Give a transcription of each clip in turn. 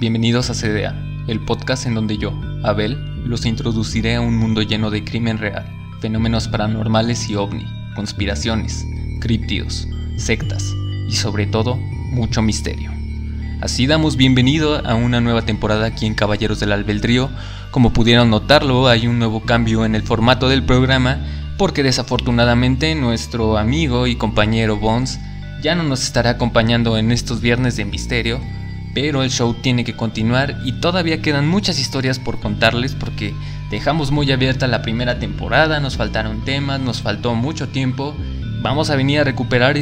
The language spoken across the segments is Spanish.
Bienvenidos a CDA, el podcast en donde yo, Abel, los introduciré a un mundo lleno de crimen real, fenómenos paranormales y ovni, conspiraciones, críptidos, sectas y sobre todo, mucho misterio. Así damos bienvenido a una nueva temporada aquí en Caballeros del Albedrío. Como pudieron notarlo, hay un nuevo cambio en el formato del programa porque desafortunadamente nuestro amigo y compañero Bones ya no nos estará acompañando en estos viernes de misterio, pero el show tiene que continuar y todavía quedan muchas historias por contarles porque dejamos muy abierta la primera temporada, nos faltaron temas, nos faltó mucho tiempo. Vamos a venir a recuperar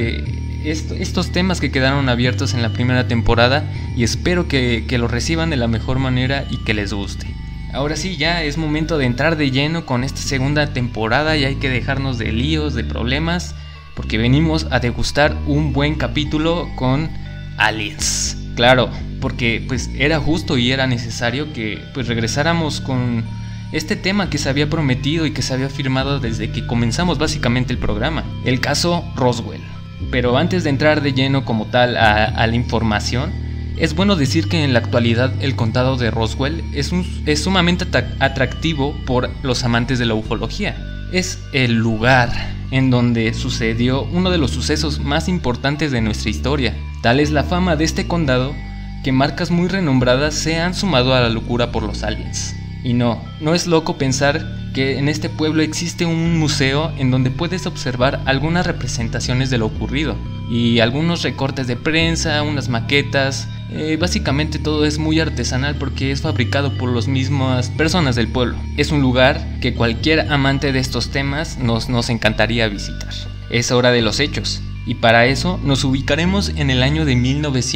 estos temas que quedaron abiertos en la primera temporada y espero que lo reciban de la mejor manera y que les guste. Ahora sí, ya es momento de entrar de lleno con esta segunda temporada y hay que dejarnos de líos, de problemas, porque venimos a degustar un buen capítulo con aliens. Claro, porque pues era justo y era necesario que pues regresáramos con este tema que se había prometido y que se había firmado desde que comenzamos básicamente el programa, el caso Roswell. Pero antes de entrar de lleno como tal a la información, es bueno decir que en la actualidad el condado de Roswell es sumamente atractivo por los amantes de la ufología. Es el lugar en donde sucedió uno de los sucesos más importantes de nuestra historia. Tal es la fama de este condado que marcas muy renombradas se han sumado a la locura por los aliens. Y no es loco pensar que en este pueblo existe un museo en donde puedes observar algunas representaciones de lo ocurrido y algunos recortes de prensa, unas maquetas. Básicamente todo es muy artesanal porque es fabricado por las mismas personas del pueblo. Es un lugar que cualquier amante de estos temas nos encantaría visitar. Es hora de los hechos y para eso nos ubicaremos en el año de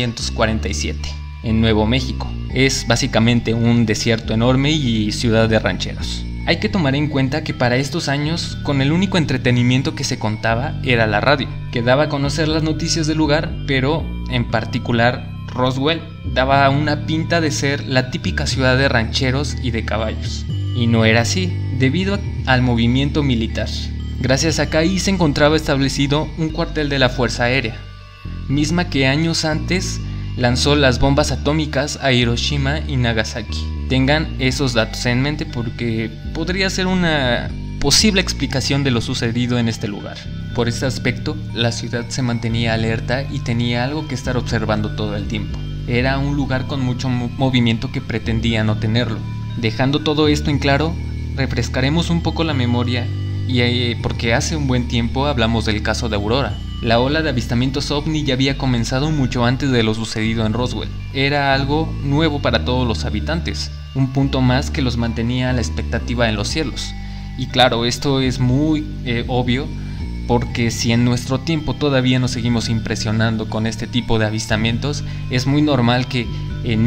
1947, en Nuevo México. Es básicamente un desierto enorme y ciudad de rancheros. Hay que tomar en cuenta que para estos años, con el único entretenimiento que se contaba era la radio, que daba a conocer las noticias del lugar, pero en particular Roswell daba una pinta de ser la típica ciudad de rancheros y de caballos. Y no era así, debido al movimiento militar. Gracias a que ahí se encontraba establecido un cuartel de la Fuerza Aérea, misma que años antes lanzó las bombas atómicas a Hiroshima y Nagasaki. Tengan esos datos en mente porque podría ser una posible explicación de lo sucedido en este lugar. Por este aspecto, la ciudad se mantenía alerta y tenía algo que estar observando todo el tiempo. Era un lugar con mucho movimiento que pretendía no tenerlo. Dejando todo esto en claro, refrescaremos un poco la memoria y porque hace un buen tiempo hablamos del caso de Aurora. La ola de avistamientos ovni ya había comenzado mucho antes de lo sucedido en Roswell. Era algo nuevo para todos los habitantes, un punto más que los mantenía a la expectativa en los cielos. Y claro, esto es muy obvio, porque si en nuestro tiempo todavía nos seguimos impresionando con este tipo de avistamientos, es muy normal que en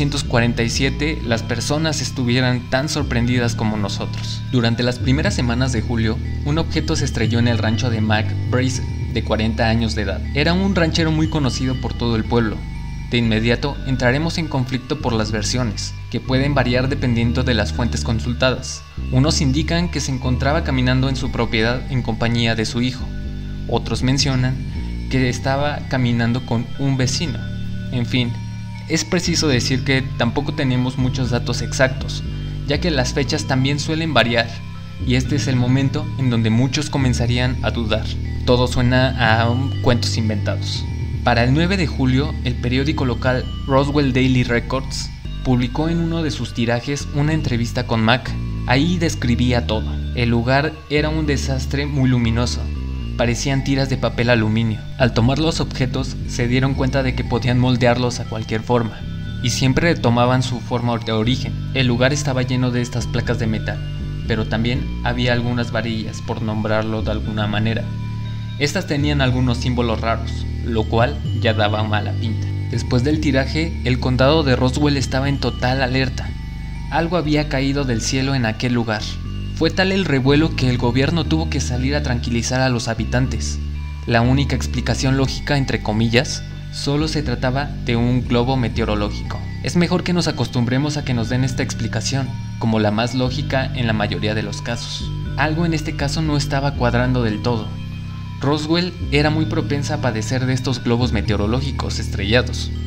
1947 las personas estuvieran tan sorprendidas como nosotros. Durante las primeras semanas de julio, un objeto se estrelló en el rancho de Mac Brazel, de 40 años de edad. Era un ranchero muy conocido por todo el pueblo. De inmediato entraremos en conflicto por las versiones, que pueden variar dependiendo de las fuentes consultadas. Unos indican que se encontraba caminando en su propiedad en compañía de su hijo. Otros mencionan que estaba caminando con un vecino. En fin, es preciso decir que tampoco tenemos muchos datos exactos, ya que las fechas también suelen variar, y este es el momento en donde muchos comenzarían a dudar. Todo suena a cuentos inventados. Para el 9 de julio, el periódico local Roswell Daily Records publicó en uno de sus tirajes una entrevista con Mac. Ahí describía todo. El lugar era un desastre muy luminoso. Parecían tiras de papel aluminio. Al tomar los objetos, se dieron cuenta de que podían moldearlos a cualquier forma, y siempre retomaban su forma de origen. El lugar estaba lleno de estas placas de metal, pero también había algunas varillas, por nombrarlo de alguna manera. Estas tenían algunos símbolos raros, lo cual ya daba mala pinta. Después del tiraje, el condado de Roswell estaba en total alerta. Algo había caído del cielo en aquel lugar. Fue tal el revuelo que el gobierno tuvo que salir a tranquilizar a los habitantes. La única explicación lógica, entre comillas, solo se trataba de un globo meteorológico. Es mejor que nos acostumbremos a que nos den esta explicación, como la más lógica en la mayoría de los casos. Algo en este caso no estaba cuadrando del todo. Roswell era muy propensa a padecer de estos globos meteorológicos estrellados.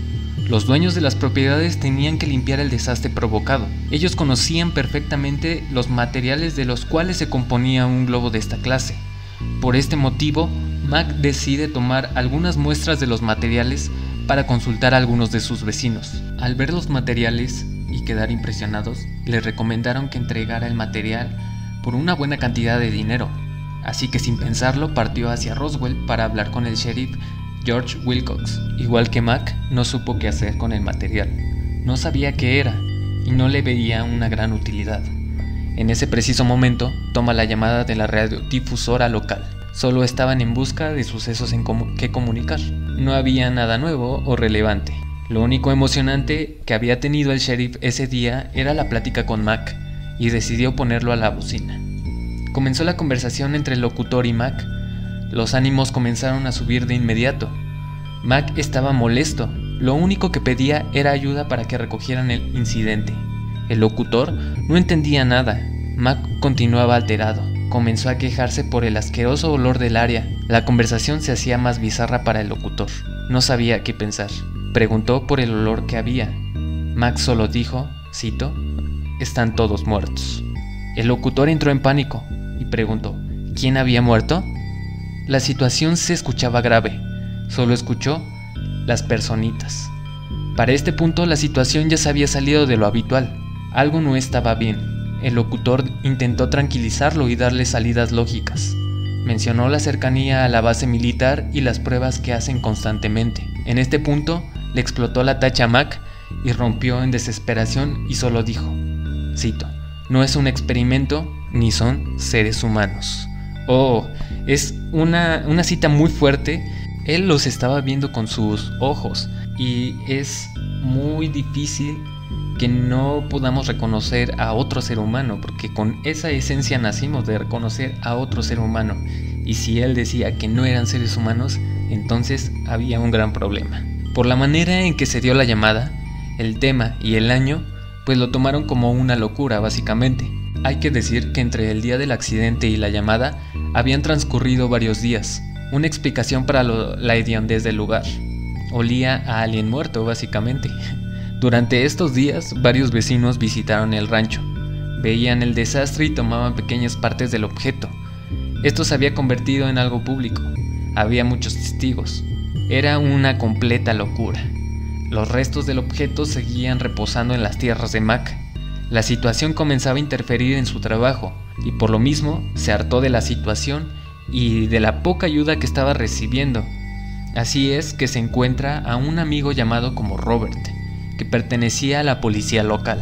Los dueños de las propiedades tenían que limpiar el desastre provocado. Ellos conocían perfectamente los materiales de los cuales se componía un globo de esta clase. Por este motivo, Mac decide tomar algunas muestras de los materiales para consultar a algunos de sus vecinos. Al ver los materiales y quedar impresionados, le recomendaron que entregara el material por una buena cantidad de dinero. Así que sin pensarlo partió hacia Roswell para hablar con el sheriff George Wilcox. Igual que Mac, no supo qué hacer con el material. No sabía qué era y no le veía una gran utilidad. En ese preciso momento, toma la llamada de la radiodifusora local. Solo estaban en busca de sucesos que comunicar. No había nada nuevo o relevante. Lo único emocionante que había tenido el sheriff ese día era la plática con Mac, y decidió ponerlo a la bocina. Comenzó la conversación entre el locutor y Mac. Los ánimos comenzaron a subir de inmediato. Mac estaba molesto. Lo único que pedía era ayuda para que recogieran el incidente. El locutor no entendía nada. Mac continuaba alterado. Comenzó a quejarse por el asqueroso olor del área. La conversación se hacía más bizarra para el locutor. No sabía qué pensar. Preguntó por el olor que había. Mac solo dijo, cito, «Están todos muertos». El locutor entró en pánico y preguntó, ¿quién había muerto? La situación se escuchaba grave. Solo escuchó las personitas. Para este punto la situación ya se había salido de lo habitual. Algo no estaba bien. El locutor intentó tranquilizarlo y darle salidas lógicas. Mencionó la cercanía a la base militar y las pruebas que hacen constantemente. En este punto le explotó la tacha a Mac y rompió en desesperación y solo dijo, cito, «No es un experimento ni son seres humanos». Oh, es una cita muy fuerte. Él los estaba viendo con sus ojos y es muy difícil que no podamos reconocer a otro ser humano, porque con esa esencia nacimos, de reconocer a otro ser humano. Y si él decía que no eran seres humanos, entonces había un gran problema. Por la manera en que se dio la llamada, el tema y el año, pues lo tomaron como una locura básicamente. Hay que decir que entre el día del accidente y la llamada habían transcurrido varios días. Una explicación para la hediondez del lugar. Olía a alguien muerto básicamente. Durante estos días, varios vecinos visitaron el rancho. Veían el desastre y tomaban pequeñas partes del objeto. Esto se había convertido en algo público. Había muchos testigos. Era una completa locura. Los restos del objeto seguían reposando en las tierras de Mac. La situación comenzaba a interferir en su trabajo, y por lo mismo se hartó de la situación y de la poca ayuda que estaba recibiendo. Así es que se encuentra a un amigo llamado como Robert, que pertenecía a la policía local.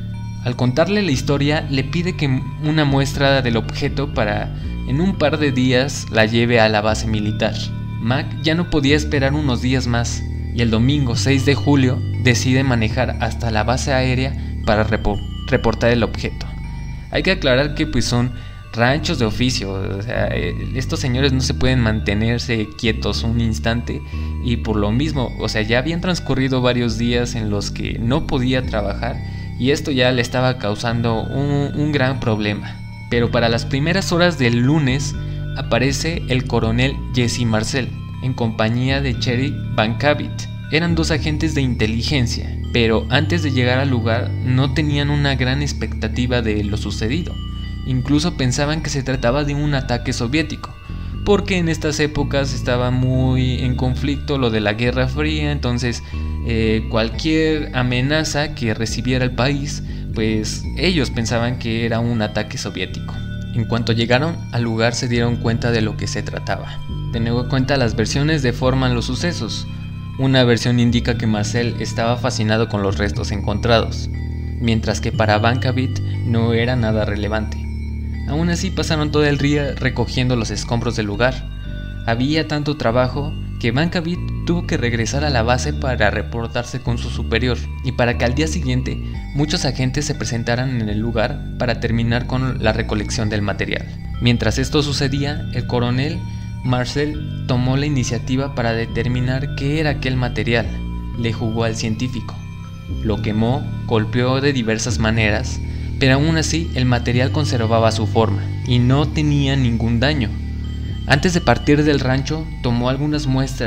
Al contarle la historia, le pide que una muestra del objeto para, en un par de días, la lleve a la base militar. Mac ya no podía esperar unos días más, y el domingo 6 de julio decide manejar hasta la base aérea para reportar el objeto. Hay que aclarar que pues son ranchos de oficio, o sea, estos señores no se pueden mantenerse quietos un instante, y por lo mismo, o sea, ya habían transcurrido varios días en los que no podía trabajar y esto ya le estaba causando un gran problema. Pero para las primeras horas del lunes aparece el coronel Jesse Marcel en compañía de Sheriff Van Cavit. Eran dos agentes de inteligencia, pero antes de llegar al lugar no tenían una gran expectativa de lo sucedido. Incluso pensaban que se trataba de un ataque soviético, porque en estas épocas estaba muy en conflicto lo de la Guerra Fría, entonces cualquier amenaza que recibiera el país, pues ellos pensaban que era un ataque soviético. En cuanto llegaron al lugar se dieron cuenta de lo que se trataba. De nuevo cuenta, las versiones deforman los sucesos. Una versión indica que Marcel estaba fascinado con los restos encontrados, mientras que para Van Cavit no era nada relevante. Aún así pasaron todo el día recogiendo los escombros del lugar. Había tanto trabajo que Van Cavit tuvo que regresar a la base para reportarse con su superior y para que al día siguiente muchos agentes se presentaran en el lugar para terminar con la recolección del material. Mientras esto sucedía, el coronel Marcel tomó la iniciativa para determinar qué era aquel material. Le jugó al científico. Lo quemó, golpeó de diversas maneras, pero aún así el material conservaba su forma y no tenía ningún daño. Antes de partir del rancho, tomó algunas muestras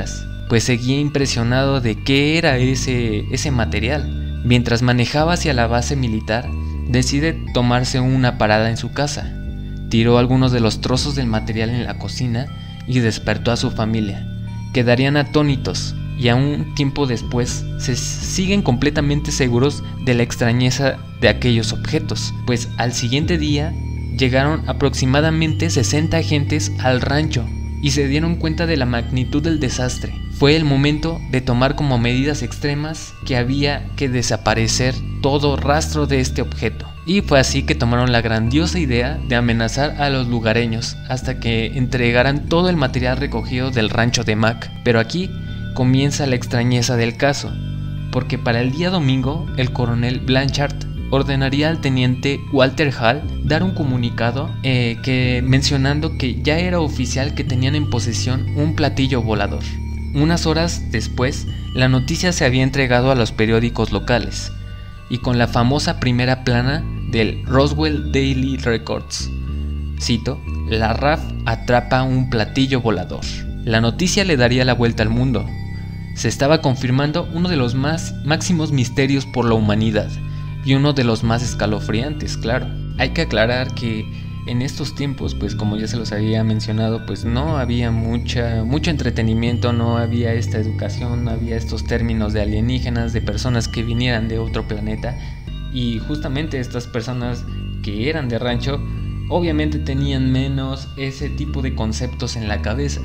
pues seguía impresionado de qué era ese material. Mientras manejaba hacia la base militar, decide tomarse una parada en su casa. Tiró algunos de los trozos del material en la cocina y despertó a su familia. Quedarían atónitos y aún tiempo después se siguen completamente seguros de la extrañeza de aquellos objetos, pues al siguiente día llegaron aproximadamente 60 agentes al rancho y se dieron cuenta de la magnitud del desastre. Fue el momento de tomar como medidas extremas que había que desaparecer todo rastro de este objeto. Y fue así que tomaron la grandiosa idea de amenazar a los lugareños hasta que entregaran todo el material recogido del rancho de Mac. Pero aquí comienza la extrañeza del caso, porque para el día domingo el coronel Blanchard ordenaría al teniente Walter Hall dar un comunicado mencionando que ya era oficial que tenían en posesión un platillo volador. Unas horas después, la noticia se había entregado a los periódicos locales y con la famosa primera plana del Roswell Daily Records. Cito: la RAF atrapa un platillo volador. La noticia le daría la vuelta al mundo. Se estaba confirmando uno de los máximos misterios por la humanidad y uno de los más escalofriantes, claro. Hay que aclarar que en estos tiempos, pues como ya se los había mencionado, pues no había mucho entretenimiento, no había esta educación, no había estos términos de alienígenas, de personas que vinieran de otro planeta. Y justamente estas personas que eran de rancho, obviamente tenían menos ese tipo de conceptos en la cabeza.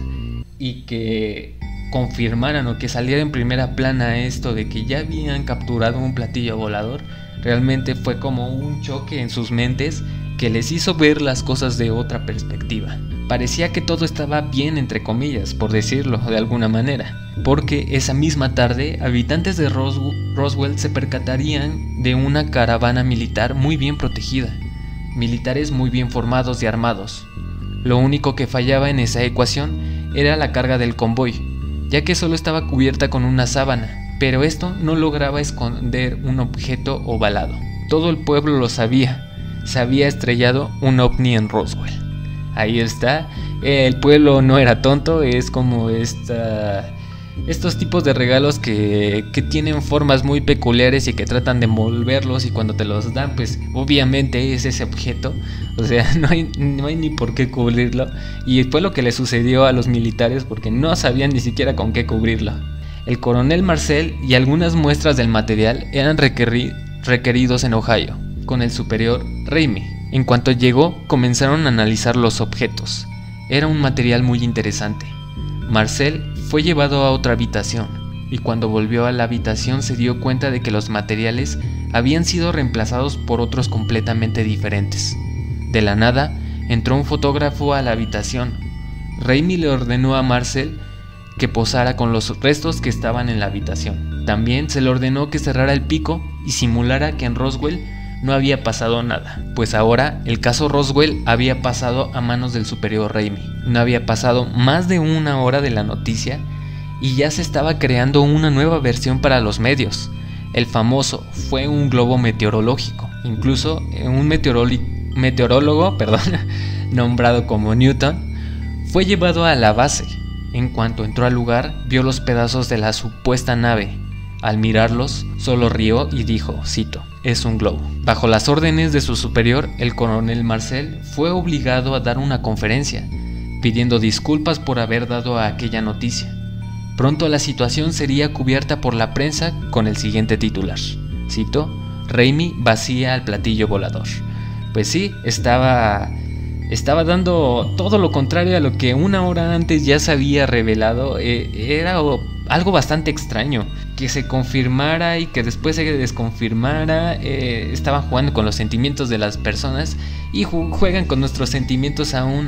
Y que confirmaran o que saliera en primera plana esto de que ya habían capturado un platillo volador, realmente fue como un choque en sus mentes que les hizo ver las cosas de otra perspectiva. Parecía que todo estaba bien, entre comillas, por decirlo de alguna manera, porque esa misma tarde habitantes de Roswell se percatarían de una caravana militar muy bien protegida, militares muy bien formados y armados. Lo único que fallaba en esa ecuación era la carga del convoy, ya que solo estaba cubierta con una sábana, pero esto no lograba esconder un objeto ovalado. Todo el pueblo lo sabía. Se había estrellado un ovni en Roswell. Ahí está. El pueblo no era tonto. Es como estos tipos de regalos que tienen formas muy peculiares y que tratan de envolverlos, y cuando te los dan, pues obviamente es ese objeto. O sea, no hay ni por qué cubrirlo. Y fue lo que le sucedió a los militares, porque no sabían ni siquiera con qué cubrirlo. El coronel Marcel y algunas muestras del material eran requeridos en Ohio con el superior Ramey. En cuanto llegó, comenzaron a analizar los objetos. Era un material muy interesante. Marcel fue llevado a otra habitación, y cuando volvió a la habitación se dio cuenta de que los materiales habían sido reemplazados por otros completamente diferentes. De la nada, entró un fotógrafo a la habitación. Ramey le ordenó a Marcel que posara con los restos que estaban en la habitación. También se le ordenó que cerrara el pico y simulara que en Roswell no había pasado nada, pues ahora el caso Roswell había pasado a manos del superior Ramey. No había pasado más de una hora de la noticia y ya se estaba creando una nueva versión para los medios. El famoso fue un globo meteorológico, incluso un meteorólogo nombrado como Newton fue llevado a la base. En cuanto entró al lugar, vio los pedazos de la supuesta nave. Al mirarlos, solo rió y dijo, cito: es un globo. Bajo las órdenes de su superior, el coronel Marcel fue obligado a dar una conferencia, pidiendo disculpas por haber dado aquella noticia. Pronto la situación sería cubierta por la prensa con el siguiente titular, cito: Ramey vacía el platillo volador. Pues sí, estaba dando todo lo contrario a lo que una hora antes ya se había revelado. Era algo bastante extraño que se confirmara y que después se desconfirmara. Estaban jugando con los sentimientos de las personas y juegan con nuestros sentimientos aún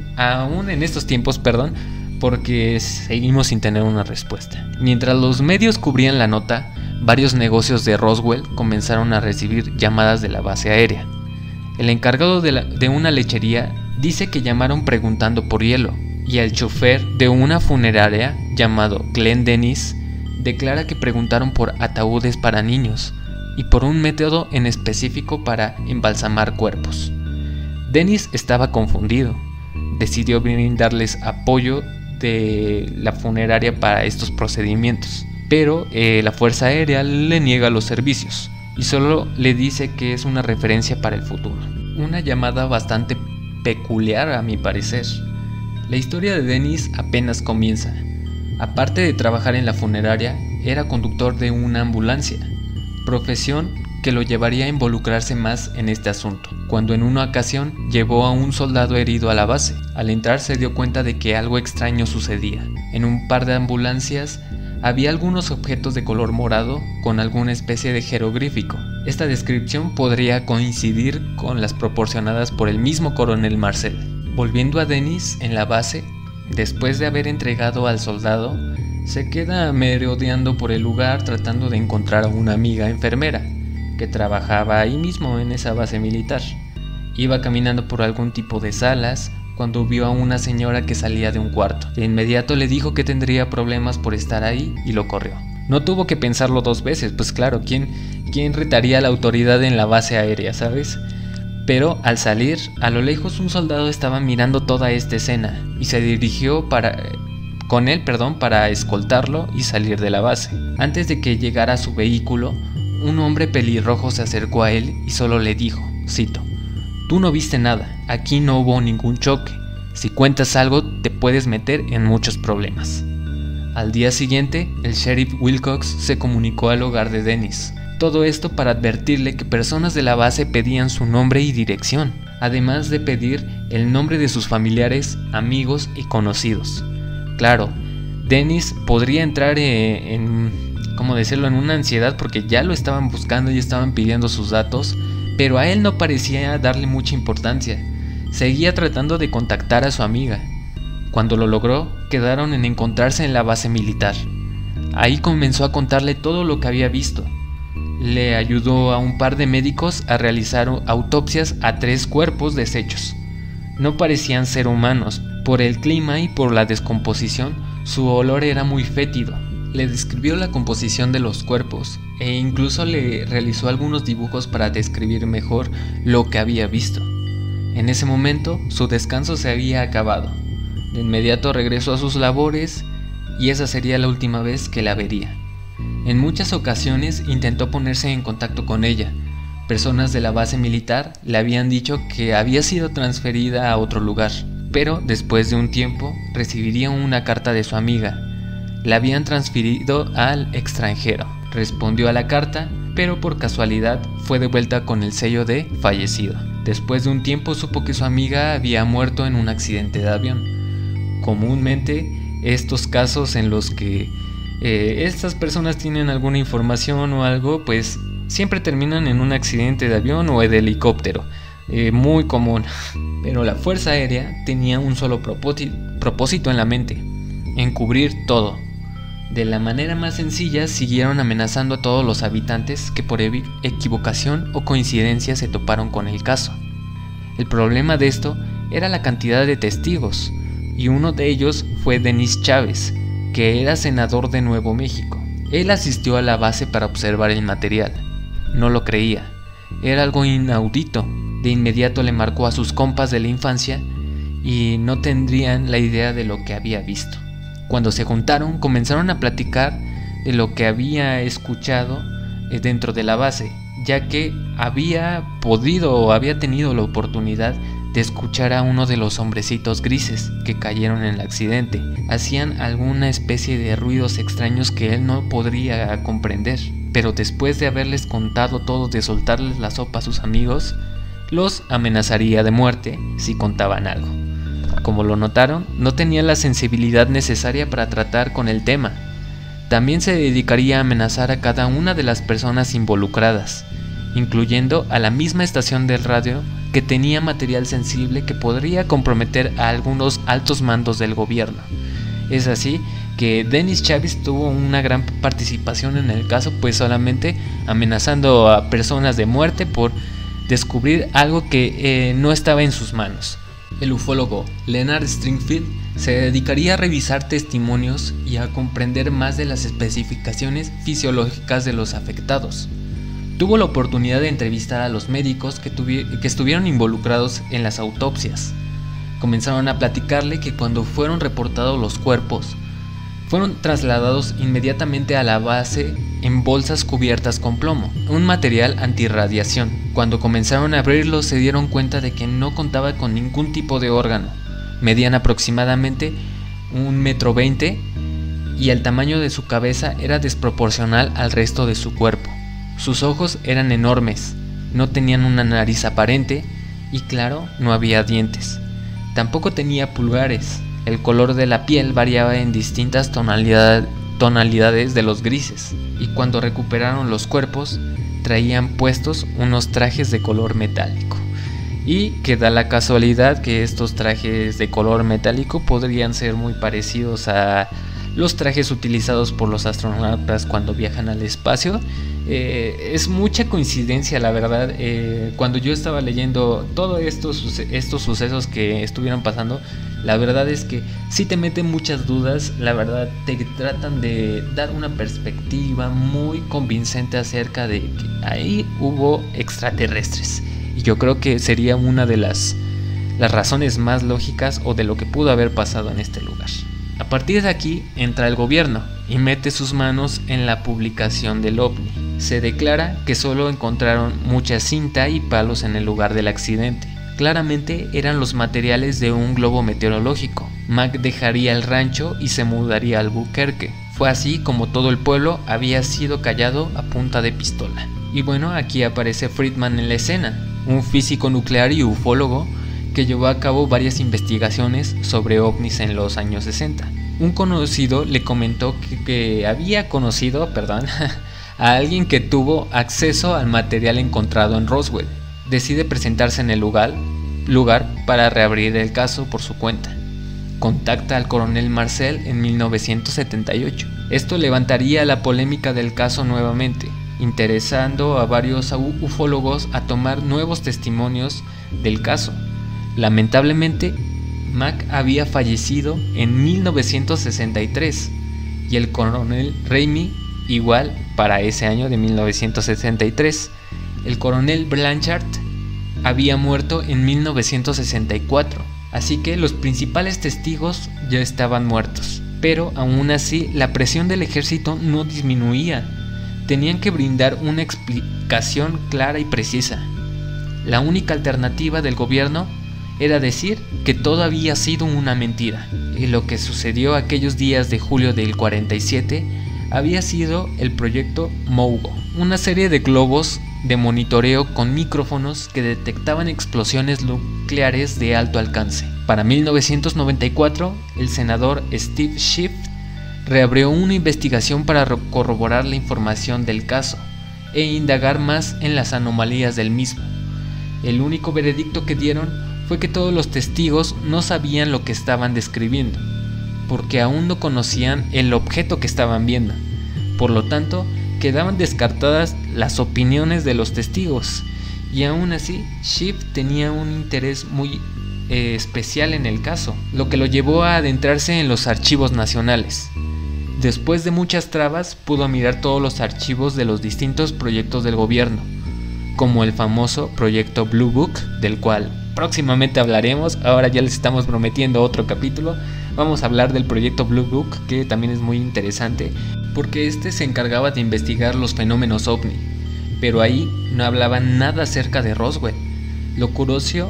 en estos tiempos, porque seguimos sin tener una respuesta. Mientras los medios cubrían la nota, varios negocios de Roswell comenzaron a recibir llamadas de la base aérea. El encargado de una lechería dice que llamaron preguntando por hielo, y el chofer de una funeraria llamado Glenn Dennis declara que preguntaron por ataúdes para niños y por un método en específico para embalsamar cuerpos. Dennis estaba confundido. Decidió brindarles apoyo de la funeraria para estos procedimientos, pero la Fuerza Aérea le niega los servicios y solo le dice que es una referencia para el futuro. Una llamada bastante peculiar a mi parecer. La historia de Dennis apenas comienza. Aparte de trabajar en la funeraria, era conductor de una ambulancia, profesión que lo llevaría a involucrarse más en este asunto, cuando en una ocasión llevó a un soldado herido a la base. Al entrar se dio cuenta de que algo extraño sucedía. En un par de ambulancias había algunos objetos de color morado con alguna especie de jeroglífico. Esta descripción podría coincidir con las proporcionadas por el mismo coronel Marcel. Volviendo a Dennis en la base, después de haber entregado al soldado, se queda merodeando por el lugar tratando de encontrar a una amiga enfermera que trabajaba ahí mismo en esa base militar. Iba caminando por algún tipo de salas cuando vio a una señora que salía de un cuarto. De inmediato le dijo que tendría problemas por estar ahí y lo corrió. No tuvo que pensarlo dos veces, pues claro, ¿quién retaría a la autoridad en la base aérea, sabes? Pero al salir, a lo lejos un soldado estaba mirando toda esta escena y se dirigió con él para escoltarlo y salir de la base. Antes de que llegara a su vehículo, un hombre pelirrojo se acercó a él y solo le dijo, cito: "Tú no viste nada, aquí no hubo ningún choque. Si cuentas algo te puedes meter en muchos problemas". Al día siguiente, el sheriff Wilcox se comunicó al hogar de Dennis. Todo esto para advertirle que personas de la base pedían su nombre y dirección, además de pedir el nombre de sus familiares, amigos y conocidos. Claro, Dennis podría entrar en una ansiedad porque ya lo estaban buscando y estaban pidiendo sus datos, pero a él no parecía darle mucha importancia. Seguía tratando de contactar a su amiga. Cuando lo logró, quedaron en encontrarse en la base militar. Ahí comenzó a contarle todo lo que había visto. Le ayudó a un par de médicos a realizar autopsias a 3 cuerpos deshechos. No parecían ser humanos. Por el clima y por la descomposición, su olor era muy fétido. Le describió la composición de los cuerpos e incluso le realizó algunos dibujos para describir mejor lo que había visto. En ese momento, su descanso se había acabado. De inmediato regresó a sus labores y esa sería la última vez que la vería. En muchas ocasiones intentó ponerse en contacto con ella. Personas de la base militar le habían dicho que había sido transferida a otro lugar, pero después de un tiempo recibiría una carta de su amiga. La habían transferido al extranjero. Respondió a la carta, pero por casualidad fue devuelta con el sello de fallecido. Después de un tiempo supo que su amiga había muerto en un accidente de avión. Comúnmente, estos casos en los que estas personas tienen alguna información o algo, pues siempre terminan en un accidente de avión o de helicóptero. Muy común. Pero la Fuerza Aérea tenía un solo propósito en la mente: encubrir todo. De la manera más sencilla, siguieron amenazando a todos los habitantes que por equivocación o coincidencia se toparon con el caso. El problema de esto era la cantidad de testigos, y uno de ellos fue Dennis Chávez, que era senador de Nuevo México. Él asistió a la base para observar el material. No lo creía. Era algo inaudito. De inmediato le marcó a sus compas de la infancia y no tendrían la idea de lo que había visto. Cuando se juntaron, comenzaron a platicar de lo que había escuchado dentro de la base, ya que había tenido la oportunidad de escuchar a uno de los hombrecitos grises que cayeron en el accidente. Hacían alguna especie de ruidos extraños que él no podría comprender, pero después de haberles contado todo, de soltarles la sopa a sus amigos, los amenazaría de muerte si contaban algo. Como lo notaron, no tenía la sensibilidad necesaria para tratar con el tema. También se dedicaría a amenazar a cada una de las personas involucradas, incluyendo a la misma estación del radio que tenía material sensible que podría comprometer a algunos altos mandos del gobierno. Es así que Dennis Chávez tuvo una gran participación en el caso, pues solamente amenazando a personas de muerte por descubrir algo que no estaba en sus manos. El ufólogo Leonard Stringfield se dedicaría a revisar testimonios y a comprender más de las especificaciones fisiológicas de los afectados. Tuvo la oportunidad de entrevistar a los médicos que estuvieron involucrados en las autopsias. Comenzaron a platicarle que cuando fueron reportados los cuerpos, fueron trasladados inmediatamente a la base en bolsas cubiertas con plomo, un material antirradiación. Cuando comenzaron a abrirlos se dieron cuenta de que no contaba con ningún tipo de órgano. Medían aproximadamente 1,20 m y el tamaño de su cabeza era desproporcional al resto de su cuerpo. Sus ojos eran enormes, no tenían una nariz aparente y claro, no había dientes. Tampoco tenía pulgares. El color de la piel variaba en distintas tonalidades de los grises, y cuando recuperaron los cuerpos, traían puestos unos trajes de color metálico. Y que da la casualidad que estos trajes de color metálico podrían ser muy parecidos a los trajes utilizados por los astronautas cuando viajan al espacio. Es mucha coincidencia, la verdad. Cuando yo estaba leyendo todos estos sucesos que estuvieron pasando, la verdad es que sí te meten muchas dudas. La verdad te tratan de dar una perspectiva muy convincente acerca de que ahí hubo extraterrestres, y yo creo que sería una de las razones más lógicas o de lo que pudo haber pasado en este lugar. A partir de aquí entra el gobierno y mete sus manos en la publicación del ovni. Se declara que solo encontraron mucha cinta y palos en el lugar del accidente. Claramente eran los materiales de un globo meteorológico. Mac dejaría el rancho y se mudaría a Albuquerque. Fue así como todo el pueblo había sido callado a punta de pistola. Y bueno, aquí aparece Friedman en la escena, un físico nuclear y ufólogo que llevó a cabo varias investigaciones sobre ovnis en los años 60. Un conocido le comentó que había conocido a alguien que tuvo acceso al material encontrado en Roswell. Decide presentarse en el lugar para reabrir el caso por su cuenta. Contacta al coronel Marcel en 1978. Esto levantaría la polémica del caso nuevamente, interesando a varios ufólogos a tomar nuevos testimonios del caso. Lamentablemente, Mac había fallecido en 1963 y el coronel Ramey igual para ese año de 1963. El coronel Blanchard había muerto en 1964, así que los principales testigos ya estaban muertos. Pero aún así, la presión del ejército no disminuía. Tenían que brindar una explicación clara y precisa. La única alternativa del gobierno era decir que todo había sido una mentira, y lo que sucedió aquellos días de julio del 47 había sido el proyecto MOGO, una serie de globos de monitoreo con micrófonos que detectaban explosiones nucleares de alto alcance. Para 1994, el senador Steve Schiff reabrió una investigación para corroborar la información del caso e indagar más en las anomalías del mismo. El único veredicto que dieron fue que todos los testigos no sabían lo que estaban describiendo, porque aún no conocían el objeto que estaban viendo. Por lo tanto, quedaban descartadas las opiniones de los testigos, y aún así, Schiff tenía un interés muy especial en el caso, lo que lo llevó a adentrarse en los archivos nacionales. Después de muchas trabas, pudo mirar todos los archivos de los distintos proyectos del gobierno, como el famoso proyecto Blue Book, del cual próximamente hablaremos. Ahora ya les estamos prometiendo otro capítulo. Vamos a hablar del proyecto Blue Book, que también es muy interesante, porque este se encargaba de investigar los fenómenos ovni, pero ahí no hablaba nada acerca de Roswell. Lo curioso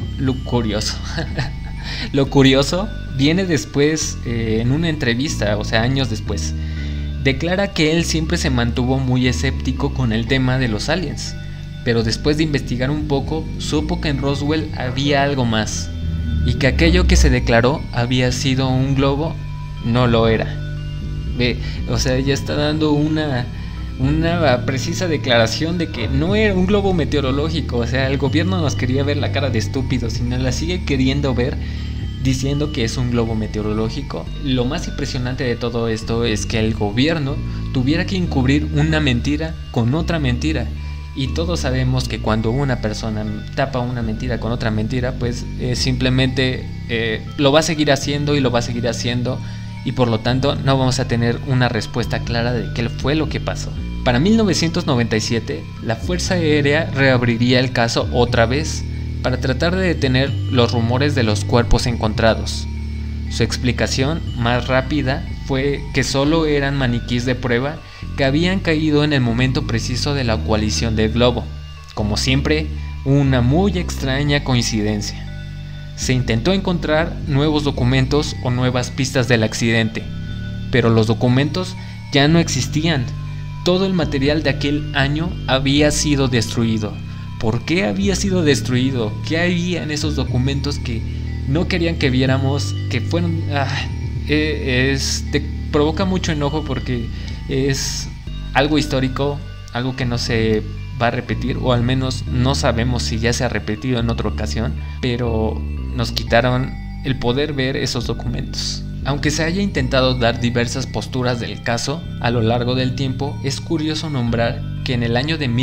viene después, en una entrevista, o sea, años después. Declara que él siempre se mantuvo muy escéptico con el tema de los aliens, pero después de investigar un poco, supo que en Roswell había algo más, y que aquello que se declaró había sido un globo, no lo era. O sea, ya está dando una precisa declaración de que no era un globo meteorológico. O sea, el gobierno nos quería ver la cara de estúpidos y nos la sigue queriendo ver diciendo que es un globo meteorológico. Lo más impresionante de todo esto es que el gobierno tuviera que encubrir una mentira con otra mentira. Y todos sabemos que cuando una persona tapa una mentira con otra mentira, pues simplemente lo va a seguir haciendo y lo va a seguir haciendo, y por lo tanto no vamos a tener una respuesta clara de qué fue lo que pasó. Para 1997, la Fuerza Aérea reabriría el caso otra vez para tratar de detener los rumores de los cuerpos encontrados. Su explicación más rápida fue que solo eran maniquíes de prueba que habían caído en el momento preciso de la colisión del globo. Como siempre, una muy extraña coincidencia. Se intentó encontrar nuevos documentos o nuevas pistas del accidente, pero los documentos ya no existían. Todo el material de aquel año había sido destruido. ¿Por qué había sido destruido? ¿Qué había en esos documentos que no querían que viéramos? Que fueron... te provoca mucho enojo porque es algo histórico, algo que no se va a repetir, o al menos no sabemos si ya se ha repetido en otra ocasión, pero nos quitaron el poder ver esos documentos. Aunque se haya intentado dar diversas posturas del caso a lo largo del tiempo, es curioso nombrar que en el año de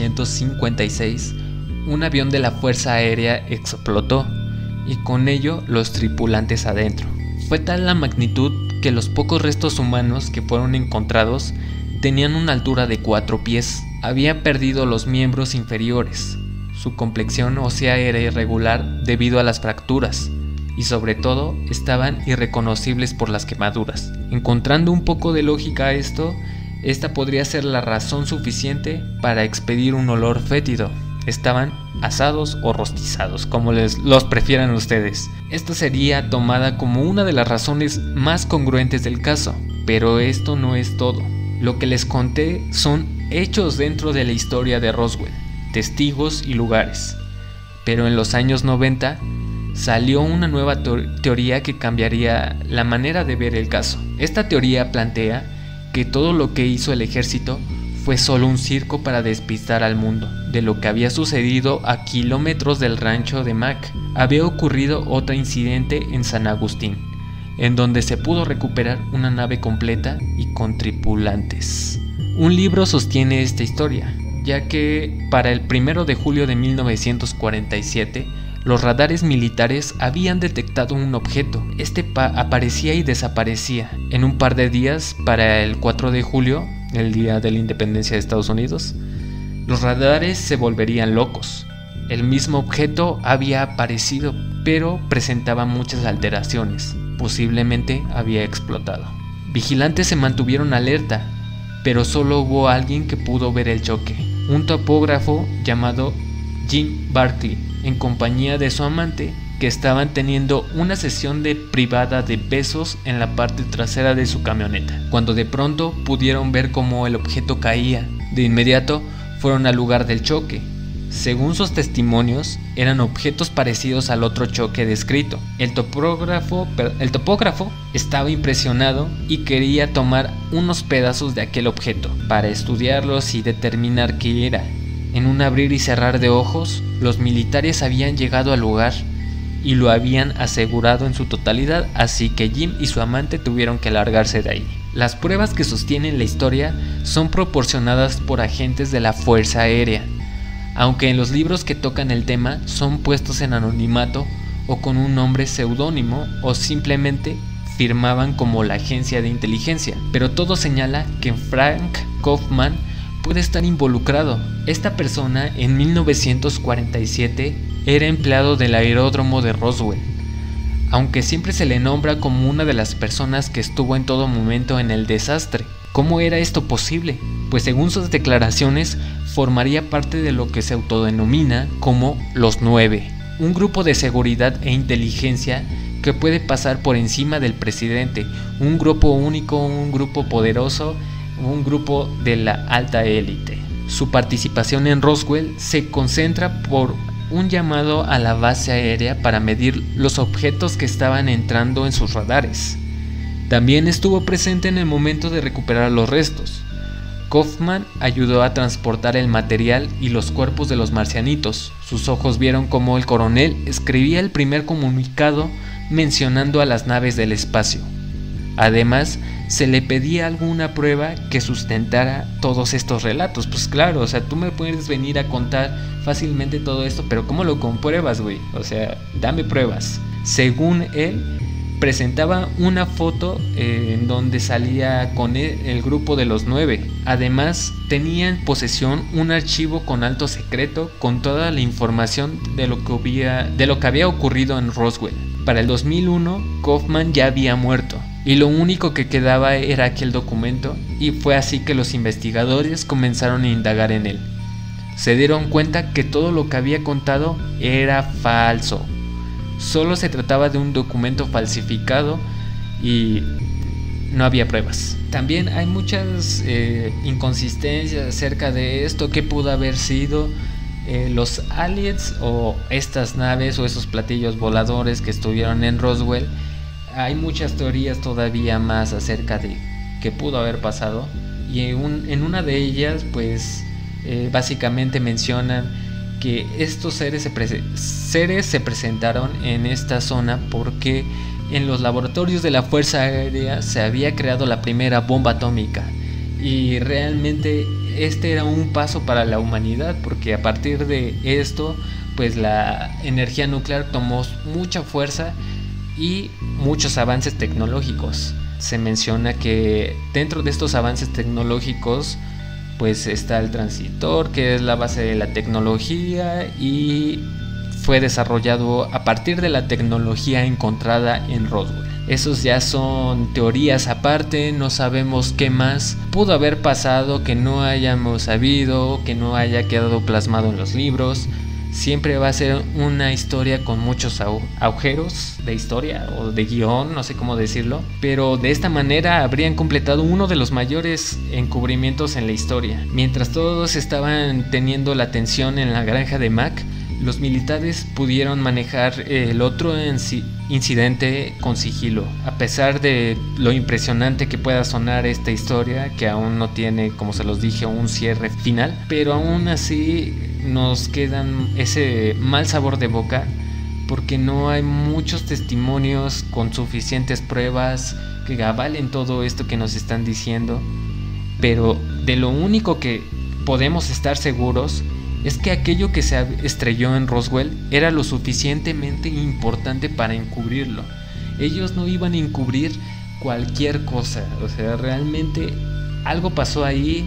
1956 un avión de la Fuerza Aérea explotó y con ello los tripulantes adentro. Fue tal la magnitud que los pocos restos humanos que fueron encontrados tenían una altura de 4 pies. Habían perdido los miembros inferiores. Su complexión ósea era irregular debido a las fracturas y sobre todo estaban irreconocibles por las quemaduras. Encontrando un poco de lógica a esto, esta podría ser la razón suficiente para expedir un olor fétido. Estaban asados o rostizados, como los prefieran ustedes. Esta sería tomada como una de las razones más congruentes del caso, pero esto no es todo. Lo que les conté son hechos dentro de la historia de Roswell, testigos y lugares. Pero en los años 90 salió una nueva teoría que cambiaría la manera de ver el caso. Esta teoría plantea que todo lo que hizo el ejército fue solo un circo para despistar al mundo de lo que había sucedido a kilómetros del rancho de Mac. Había ocurrido otro incidente en San Agustín, en donde se pudo recuperar una nave completa y con tripulantes. Un libro sostiene esta historia, ya que para el 1 de julio de 1947, los radares militares habían detectado un objeto. Este aparecía y desaparecía. En un par de días, para el 4 de julio, el día de la independencia de Estados Unidos, los radares se volverían locos. El mismo objeto había aparecido, pero presentaba muchas alteraciones. Posiblemente había explotado. Vigilantes se mantuvieron alerta, pero solo hubo alguien que pudo ver el choque. Un topógrafo llamado Jim Barkley, en compañía de su amante, que estaban teniendo una sesión privada de besos en la parte trasera de su camioneta, cuando de pronto pudieron ver cómo el objeto caía. De inmediato fueron al lugar del choque. Según sus testimonios, eran objetos parecidos al otro choque descrito. El topógrafo estaba impresionado y quería tomar unos pedazos de aquel objeto para estudiarlos y determinar qué era. En un abrir y cerrar de ojos, los militares habían llegado al lugar y lo habían asegurado en su totalidad, así que Jim y su amante tuvieron que largarse de ahí. Las pruebas que sostienen la historia son proporcionadas por agentes de la Fuerza Aérea, aunque en los libros que tocan el tema son puestos en anonimato o con un nombre seudónimo o simplemente firmaban como la agencia de inteligencia, pero todo señala que Frank Kaufman puede estar involucrado. Esta persona en 1947 era empleado del aeródromo de Roswell, aunque siempre se le nombra como una de las personas que estuvo en todo momento en el desastre. ¿Cómo era esto posible? Pues según sus declaraciones, formaría parte de lo que se autodenomina como los 9, un grupo de seguridad e inteligencia que puede pasar por encima del presidente, un grupo único, un grupo poderoso, un grupo de la alta élite. Su participación en Roswell se concentra por un llamado a la base aérea para medir los objetos que estaban entrando en sus radares. También estuvo presente en el momento de recuperar los restos. Kaufman ayudó a transportar el material y los cuerpos de los marcianitos. Sus ojos vieron cómo el coronel escribía el primer comunicado mencionando a las naves del espacio. Además, se le pedía alguna prueba que sustentara todos estos relatos. Pues claro, o sea, tú me puedes venir a contar fácilmente todo esto, pero ¿cómo lo compruebas, güey? O sea, dame pruebas. Según él, presentaba una foto en donde salía con el grupo de los 9. Además, tenía en posesión un archivo con alto secreto con toda la información de lo que había ocurrido en Roswell. Para el 2001, Kaufman ya había muerto y lo único que quedaba era aquel documento, y fue así que los investigadores comenzaron a indagar en él. Se dieron cuenta que todo lo que había contado era falso. Solo se trataba de un documento falsificado y no había pruebas. También hay muchas inconsistencias acerca de esto, qué pudo haber sido los aliens o estas naves o esos platillos voladores que estuvieron en Roswell. Hay muchas teorías todavía más acerca de qué pudo haber pasado, y en una de ellas pues básicamente mencionan que estos seres se presentaron en esta zona porque en los laboratorios de la Fuerza Aérea se había creado la primera bomba atómica, y realmente este era un paso para la humanidad, porque a partir de esto pues la energía nuclear tomó mucha fuerza y muchos avances tecnológicos. Se menciona que dentro de estos avances tecnológicos pues está el transistor, que es la base de la tecnología, y fue desarrollado a partir de la tecnología encontrada en Roswell. Esos ya son teorías aparte, no sabemos qué más pudo haber pasado que no hayamos sabido, que no haya quedado plasmado en los libros. Siempre va a ser una historia con muchos agujeros de historia o de guión, no sé cómo decirlo, pero de esta manera habrían completado uno de los mayores encubrimientos en la historia. Mientras todos estaban teniendo la atención en la granja de Mac, los militares pudieron manejar el otro incidente con sigilo. A pesar de lo impresionante que pueda sonar esta historia, que aún no tiene, como se los dije, un cierre final, pero aún así nos quedan ese mal sabor de boca porque no hay muchos testimonios con suficientes pruebas que avalen todo esto que nos están diciendo. Pero de lo único que podemos estar seguros es que aquello que se estrelló en Roswell era lo suficientemente importante para encubrirlo. Ellos no iban a encubrir cualquier cosa, o sea, realmente algo pasó ahí.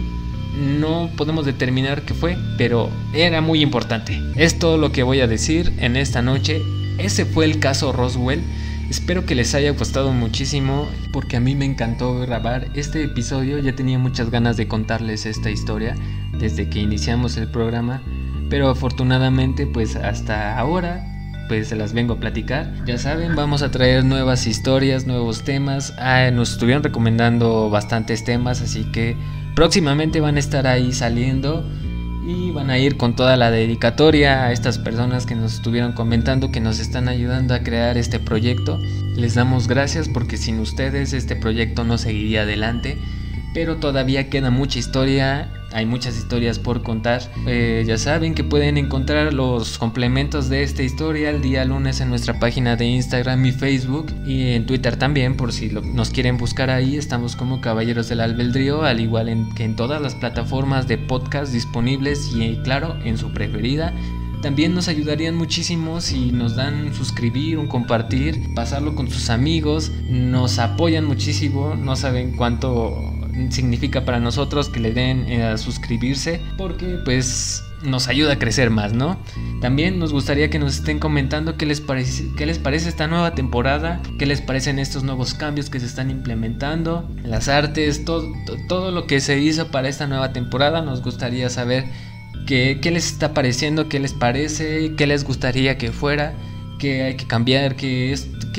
No podemos determinar qué fue, pero era muy importante. Es todo lo que voy a decir en esta noche. Ese fue el caso Roswell. Espero que les haya gustado muchísimo, porque a mí me encantó grabar este episodio. Ya tenía muchas ganas de contarles esta historia desde que iniciamos el programa, pero afortunadamente pues hasta ahora pues se las vengo a platicar. Ya saben, vamos a traer nuevas historias, nuevos temas. Nos estuvieron recomendando bastantes temas, así que próximamente van a estar ahí saliendo y van a ir con toda la dedicatoria a estas personas que nos estuvieron comentando, que nos están ayudando a crear este proyecto. Les damos gracias porque sin ustedes este proyecto no seguiría adelante, pero todavía queda mucha historia. Hay muchas historias por contar. Ya saben que pueden encontrar los complementos de esta historia el día lunes en nuestra página de Instagram y Facebook, y en Twitter también, por si nos quieren buscar ahí. Estamos como Caballeros del Albedrío, al igual que en todas las plataformas de podcast disponibles, y claro, en su preferida. También nos ayudarían muchísimo si nos dan un suscribir, un compartir, pasarlo con sus amigos. Nos apoyan muchísimo, no saben cuánto significa para nosotros que le den a suscribirse, porque pues nos ayuda a crecer más, ¿no? También nos gustaría que nos estén comentando qué les parece esta nueva temporada, qué les parecen estos nuevos cambios que se están implementando, las artes, todo lo que se hizo para esta nueva temporada. Nos gustaría saber qué les está pareciendo, qué les parece, qué les gustaría que fuera, qué hay que cambiar, qué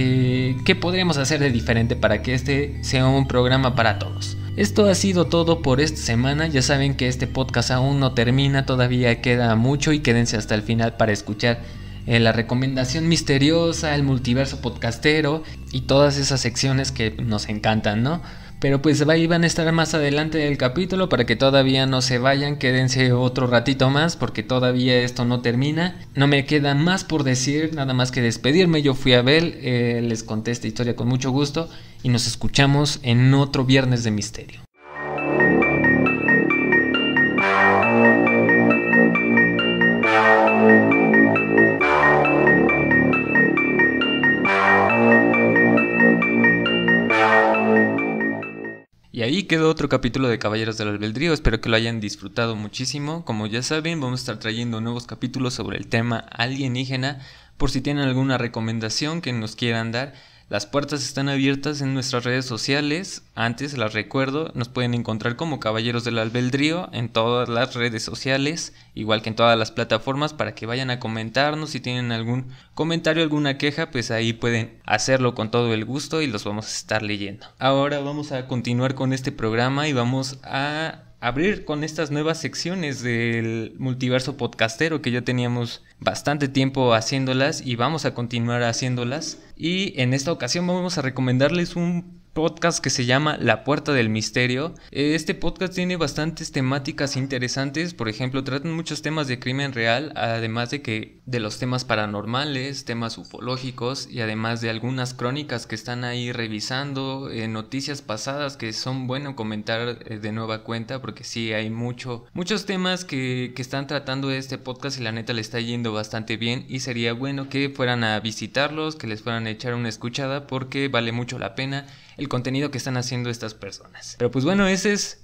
podríamos hacer de diferente para que este sea un programa para todos. Esto ha sido todo por esta semana. Ya saben que este podcast aún no termina, todavía queda mucho, y quédense hasta el final para escuchar la recomendación misteriosa, el multiverso podcastero y todas esas secciones que nos encantan, ¿no? Pero pues ahí van a estar más adelante del capítulo, para que todavía no se vayan, quédense otro ratito más porque todavía esto no termina. No me queda más por decir, nada más que despedirme. Yo fui Abel, les conté esta historia con mucho gusto y nos escuchamos en otro Viernes de Misterio. ahí quedó otro capítulo de Caballeros del Albedrío. Espero que lo hayan disfrutado muchísimo. Como ya saben, vamos a estar trayendo nuevos capítulos sobre el tema alienígena. Por si tienen alguna recomendación que nos quieran dar, las puertas están abiertas en nuestras redes sociales. Antes las recuerdo, nos pueden encontrar como Caballeros del Albedrío en todas las redes sociales, igual que en todas las plataformas, para que vayan a comentarnos. Si tienen algún comentario, alguna queja, pues ahí pueden hacerlo con todo el gusto y los vamos a estar leyendo. Ahora vamos a continuar con este programa y vamos a abrir con estas nuevas secciones del multiverso podcastero, que ya teníamos bastante tiempo haciéndolas y vamos a continuar haciéndolas. Y en esta ocasión vamos a recomendarles un podcast que se llama La Puerta del Misterio. Este podcast tiene bastantes temáticas interesantes. Por ejemplo, tratan muchos temas de crimen real, además de los temas paranormales, temas ufológicos, y además de algunas crónicas que están ahí revisando, noticias pasadas que son bueno comentar de nueva cuenta, porque sí hay muchos temas que están tratando este podcast y la neta le está yendo bastante bien, y sería bueno que fueran a visitarlos, que les fueran a echar una escuchada, porque vale mucho la pena el contenido que están haciendo estas personas. Pero pues bueno, ese es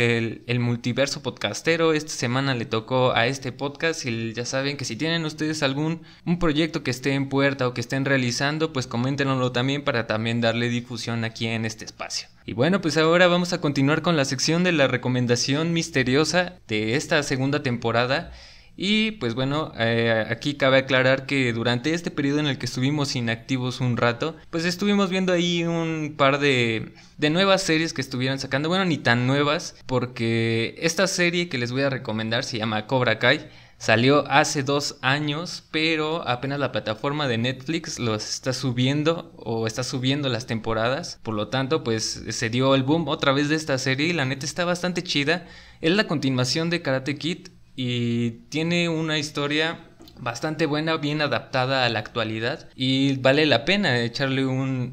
el multiverso podcastero. Esta semana le tocó a este podcast, y ya saben que si tienen ustedes un proyecto que esté en puerta o que estén realizando, pues coméntenlo también para también darle difusión aquí en este espacio. Y bueno, pues ahora vamos a continuar con la sección de la recomendación misteriosa de esta segunda temporada. Y pues bueno, aquí cabe aclarar que durante este periodo en el que estuvimos inactivos un rato, pues estuvimos viendo ahí un par de nuevas series que estuvieran sacando. Bueno, ni tan nuevas, porque esta serie que les voy a recomendar se llama Cobra Kai. Salió hace 2 años, pero apenas la plataforma de Netflix los está subiendo las temporadas. Por lo tanto, pues se dio el boom otra vez de esta serie y la neta está bastante chida. Es la continuación de Karate Kid y tiene una historia bastante buena, bien adaptada a la actualidad, y vale la pena echarle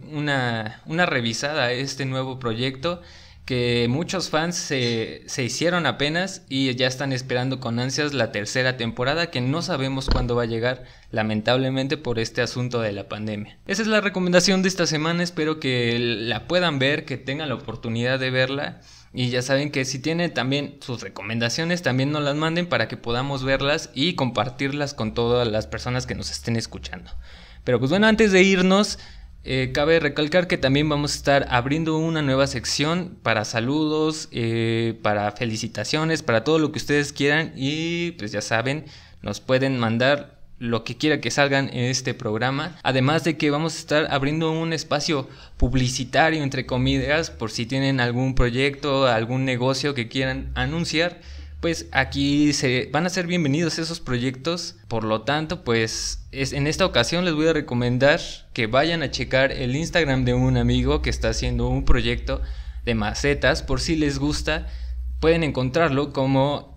una revisada a este nuevo proyecto que muchos fans se hicieron apenas y ya están esperando con ansias la tercera temporada, que no sabemos cuándo va a llegar, lamentablemente, por este asunto de la pandemia. Esa es la recomendación de esta semana. Espero que la puedan ver, que tengan la oportunidad de verla. Y ya saben que si tienen también sus recomendaciones, también nos las manden para que podamos verlas y compartirlas con todas las personas que nos estén escuchando. Pero pues bueno, antes de irnos, cabe recalcar que también vamos a estar abriendo una nueva sección para saludos, para felicitaciones, para todo lo que ustedes quieran. Y pues ya saben, nos pueden mandar lo que quiera que salgan en este programa. Además de que vamos a estar abriendo un espacio publicitario, entre comillas, por si tienen algún proyecto, algún negocio que quieran anunciar, pues aquí van a ser bienvenidos esos proyectos. Por lo tanto, pues en esta ocasión les voy a recomendar que vayan a checar el Instagram de un amigo que está haciendo un proyecto de macetas. Por si les gusta, pueden encontrarlo como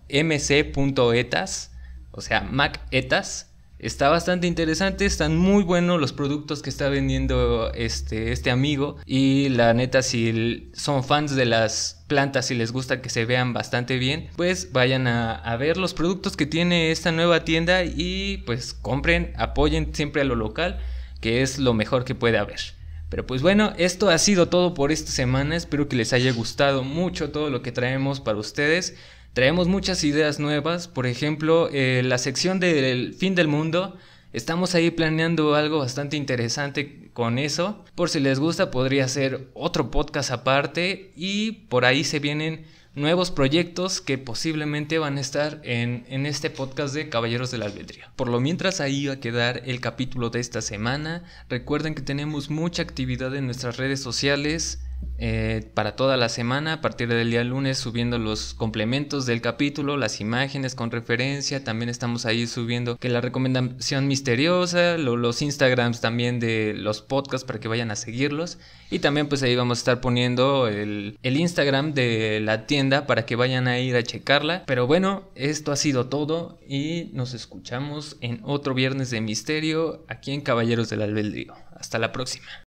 mc.etas, o sea, macetas. Está bastante interesante, están muy buenos los productos que está vendiendo este amigo. Y la neta, si son fans de las plantas y les gusta que se vean bastante bien, pues vayan a ver los productos que tiene esta nueva tienda y pues compren, apoyen siempre a lo local, que es lo mejor que puede haber. Pero pues bueno, esto ha sido todo por esta semana. Espero que les haya gustado mucho todo lo que traemos para ustedes. Traemos muchas ideas nuevas. Por ejemplo, la sección del fin del mundo. Estamos ahí planeando algo bastante interesante con eso. Por si les gusta, podría ser otro podcast aparte. Y por ahí se vienen nuevos proyectos que posiblemente van a estar en este podcast de Caballeros del Albedrío. Por lo mientras, ahí va a quedar el capítulo de esta semana. Recuerden que tenemos mucha actividad en nuestras redes sociales para toda la semana, a partir del día lunes, subiendo los complementos del capítulo, las imágenes con referencia. También estamos ahí subiendo que la recomendación misteriosa, los Instagrams también de los podcasts para que vayan a seguirlos. Y también pues ahí vamos a estar poniendo el Instagram de la tienda para que vayan a ir a checarla. Pero bueno, esto ha sido todo y nos escuchamos en otro viernes de misterio aquí en Caballeros del Albedrío. Hasta la próxima.